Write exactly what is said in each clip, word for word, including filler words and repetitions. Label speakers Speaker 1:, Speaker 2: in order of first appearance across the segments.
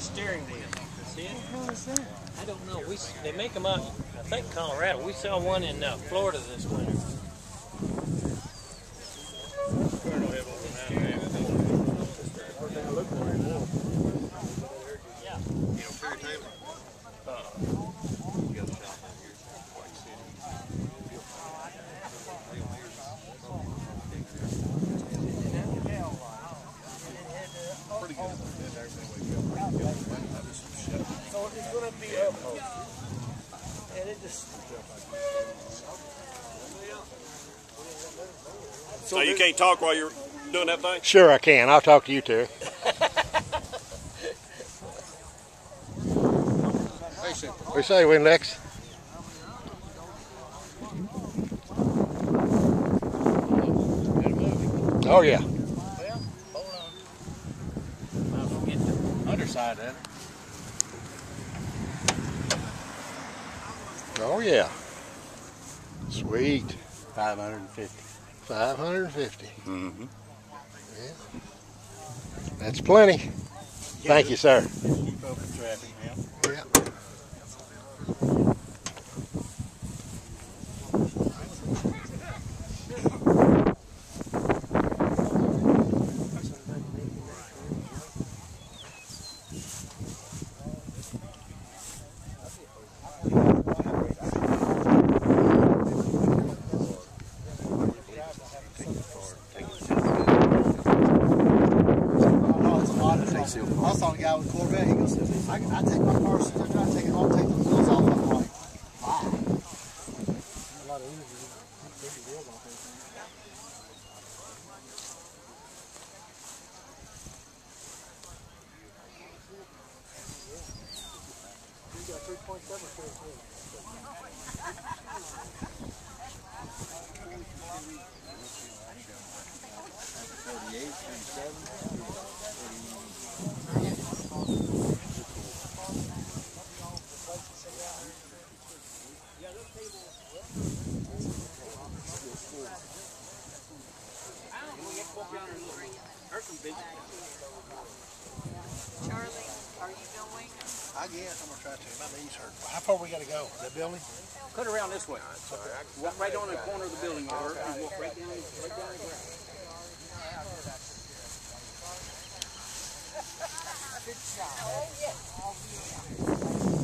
Speaker 1: steering wheel. See it?
Speaker 2: What the hell is that?
Speaker 1: I don't know. We they make them up. I think Colorado. We saw one in uh, Florida this winter. Yeah. So it's going to be up. And it just.
Speaker 3: So you can't talk while you're doing that thing?
Speaker 4: Sure I can. I'll talk to you two. What do you say, Win Lex? Oh yeah.
Speaker 2: Well, hold on. I'll get the underside of it.
Speaker 4: Oh yeah. Sweet.
Speaker 2: five hundred fifty.
Speaker 4: five hundred fifty.
Speaker 3: Mm-hmm.
Speaker 4: Yeah. That's plenty. Thank you, sir.
Speaker 2: Keep open traffic, yeah.
Speaker 4: Yeah.
Speaker 5: I saw a guy with a Corvette. He goes, I, I take my car, so try to take it off, take the wheels off. I'm like, wow. A lot of energy. Take the wheels off. You got three point seven thirty-eight, thirty-seven.
Speaker 6: Charlie, are you going?
Speaker 5: I guess I'm gonna try to. My knees hurt. How far we gotta go? That building?
Speaker 2: Cut around this way. Walk right on the corner of the building over and walk right down, right down the ground.
Speaker 6: Good job. Oh, yes. Oh, yeah.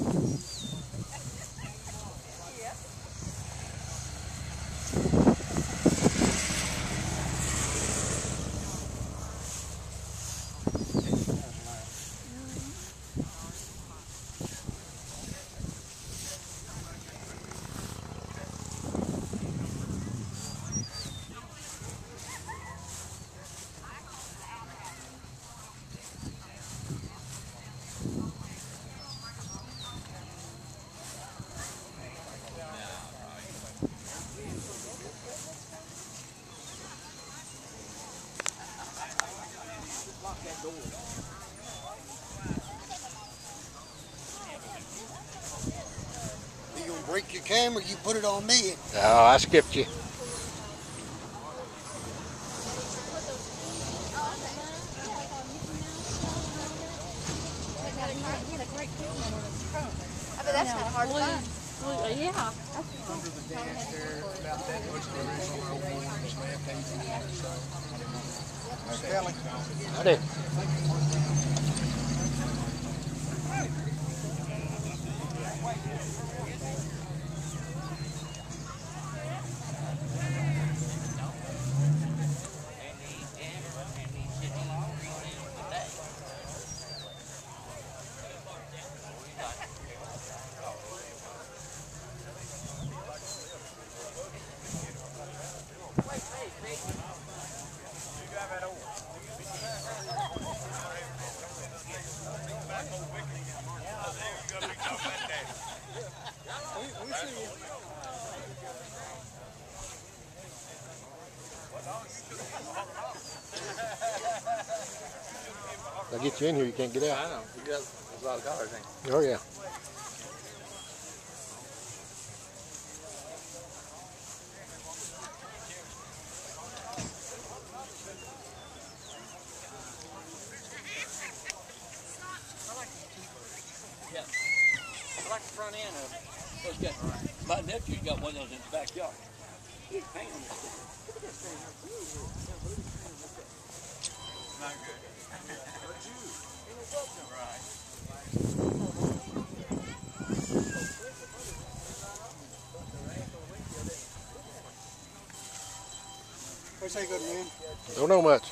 Speaker 5: You gonna break your camera? You put it on me.
Speaker 4: Oh, I skipped you.
Speaker 6: I bet that's kind of hard to find. Yeah.
Speaker 5: Under the dash there, about that much the original old ones left, eighteen or so. Kelly.
Speaker 4: I did. I'll get you in here, you can't get out.
Speaker 2: I know. You got a lot of cars, ain't you?
Speaker 4: Oh yeah.
Speaker 6: I like
Speaker 2: front end of it. It's got, my nephew's got one of those in his backyard. He's painting on this thing. Look at this thing. Not good. Right.
Speaker 5: Where's that good, man?
Speaker 4: Don't know much.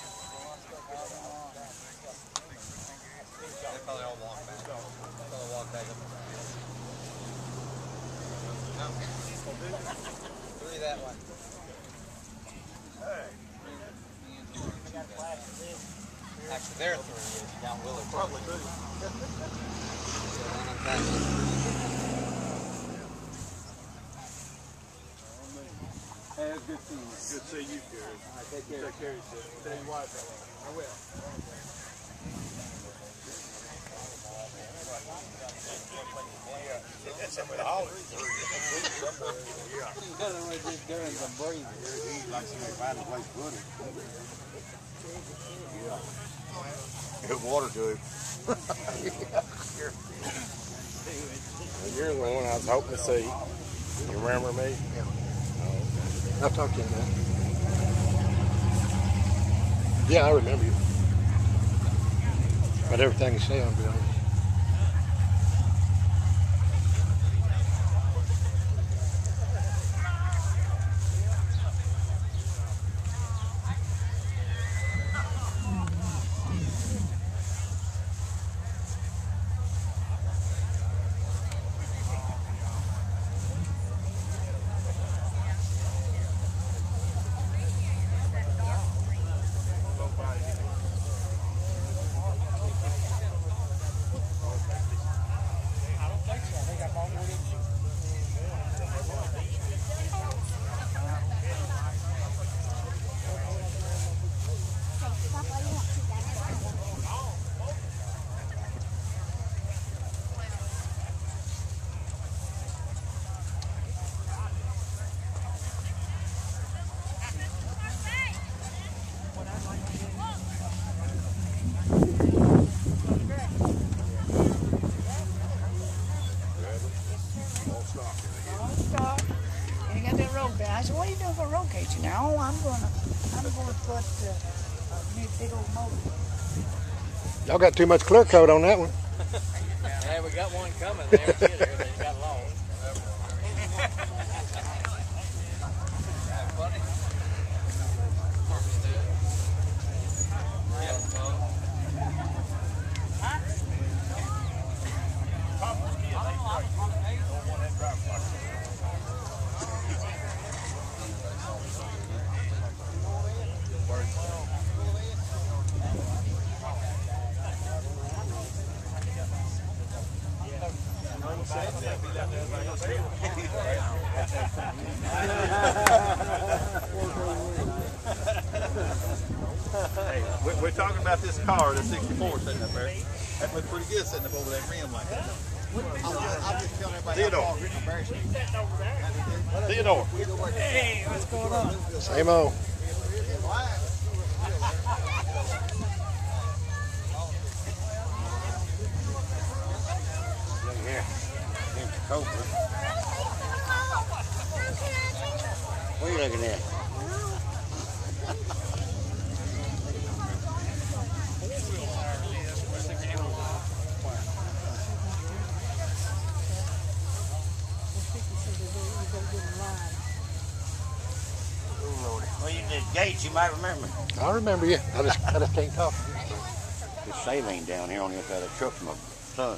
Speaker 7: They probably all walk back. They'll probably walk back up. No. Three that way. Actually, there are three is down Willard. Probably two.
Speaker 2: Hey, it's good seeing you.
Speaker 7: Good to see you, Gary.
Speaker 2: All right, take care.
Speaker 7: Take care of yourself. Tell your wife that.
Speaker 2: I will.
Speaker 7: Somebody holler.
Speaker 2: We're just doing some breathing.
Speaker 7: He's like somebody find a place to put him. Yeah. Good water to him.
Speaker 8: You're the one I was hoping to see. You remember me?
Speaker 4: Yeah. I've talked to him, man. Yeah, I remember you. But everything you say, I'll be honest.
Speaker 6: Now I'm gonna, I'm gonna put uh, a new big old motor.
Speaker 4: Y'all got too much clear coat on that one.
Speaker 1: Yeah, we got one coming there. Get here, they got lost.
Speaker 7: Hey, we're, we're talking about this car, the sixty-four sitting up there. That looks pretty good sitting up over that rim like that. I'm just, I'm just telling everybody Theodore. Theodore.
Speaker 6: Hey, what's going on?
Speaker 4: Same old.
Speaker 8: Look here. Here's the Cobra. What are you looking at? Well, you did Gates, you might remember.
Speaker 4: I remember you. I just, I just can't talk.
Speaker 8: There's saline down here on the other side of the truck from my son.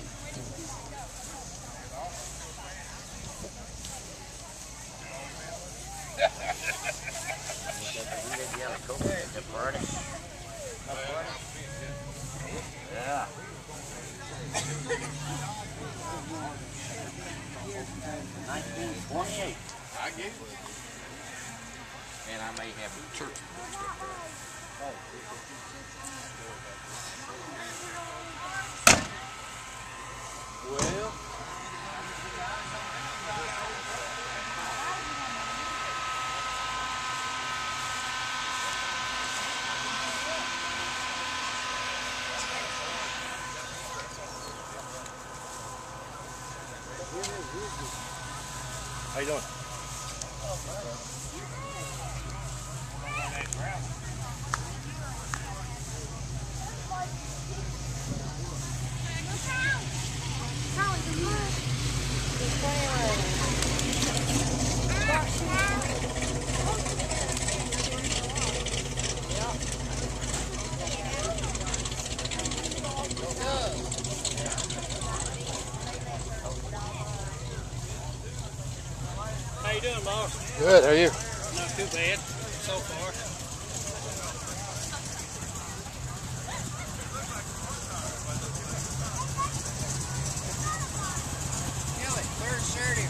Speaker 8: Yeah. nineteen twenty-eight.
Speaker 7: I get it. And I may have a church.
Speaker 1: Well,
Speaker 8: How you doing?
Speaker 1: How you doing, boss?
Speaker 4: Good, how are you?
Speaker 1: Not too bad so far.
Speaker 6: Kelly, where's Shirley?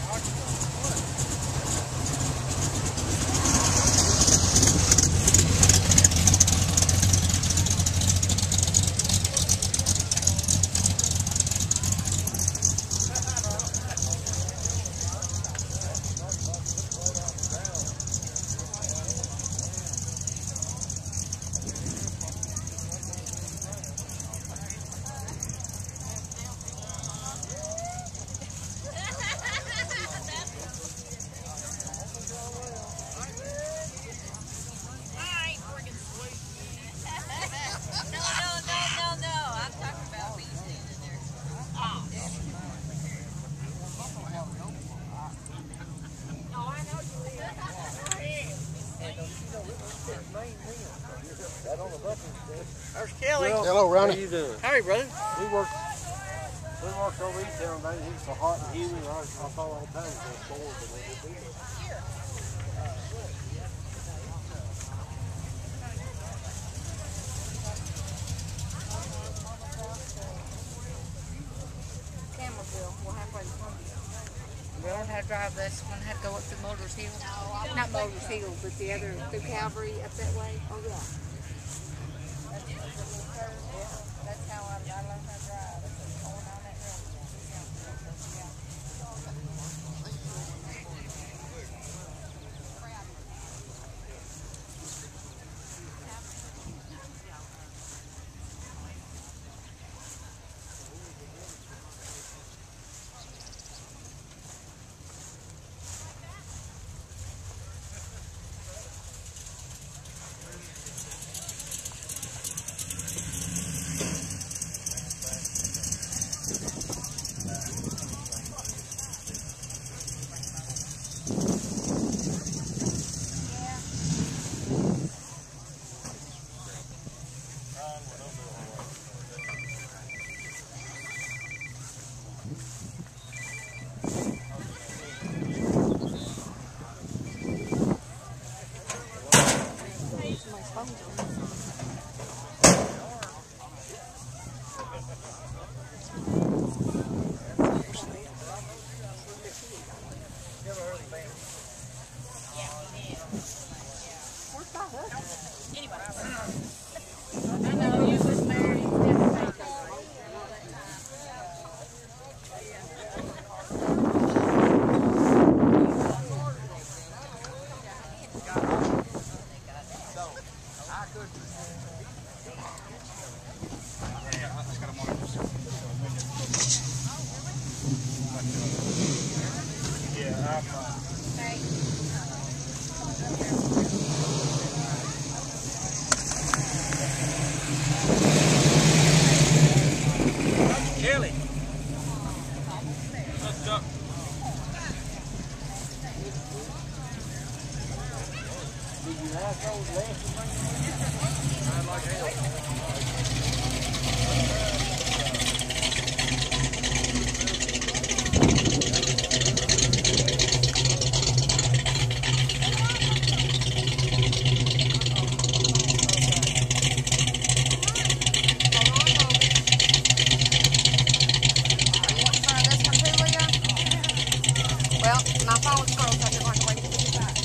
Speaker 5: There's Kelly.
Speaker 4: Well, hello, Ronnie.
Speaker 5: How you doing?
Speaker 6: Howdy, brother.
Speaker 5: We worked, we worked over East Town today. He was so hot and humid. I, I thought all the time it was going to storm, but it didn't do it.
Speaker 6: Campbellville. We'll halfway to Columbia. We don't have to drive this one. Have to go up to Motors Hill. Not Motors Hill, but the other through Calvary up that way. Oh yeah. That's how I, I learned how to drive. Going down that road.
Speaker 1: Kelly. What's up?
Speaker 5: Did you have those last? I'd like hell.
Speaker 6: Well, my phone's froze. I just want to wait till you get back.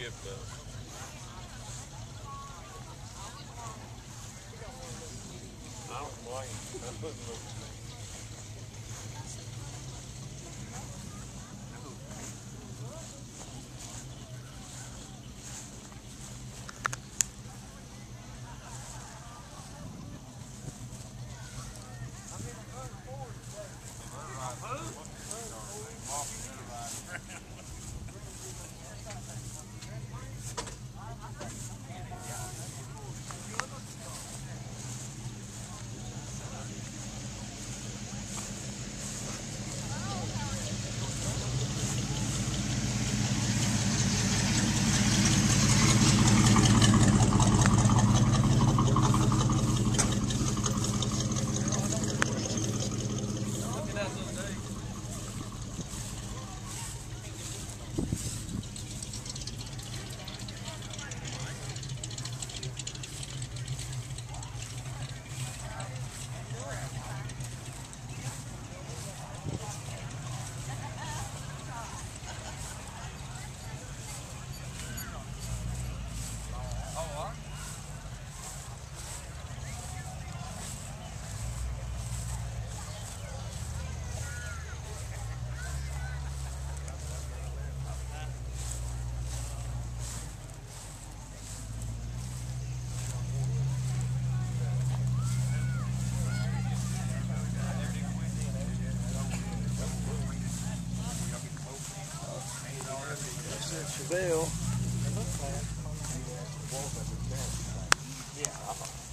Speaker 3: Skip does. I don't blame you. That doesn't look good.
Speaker 8: Chevelle.
Speaker 5: Yeah.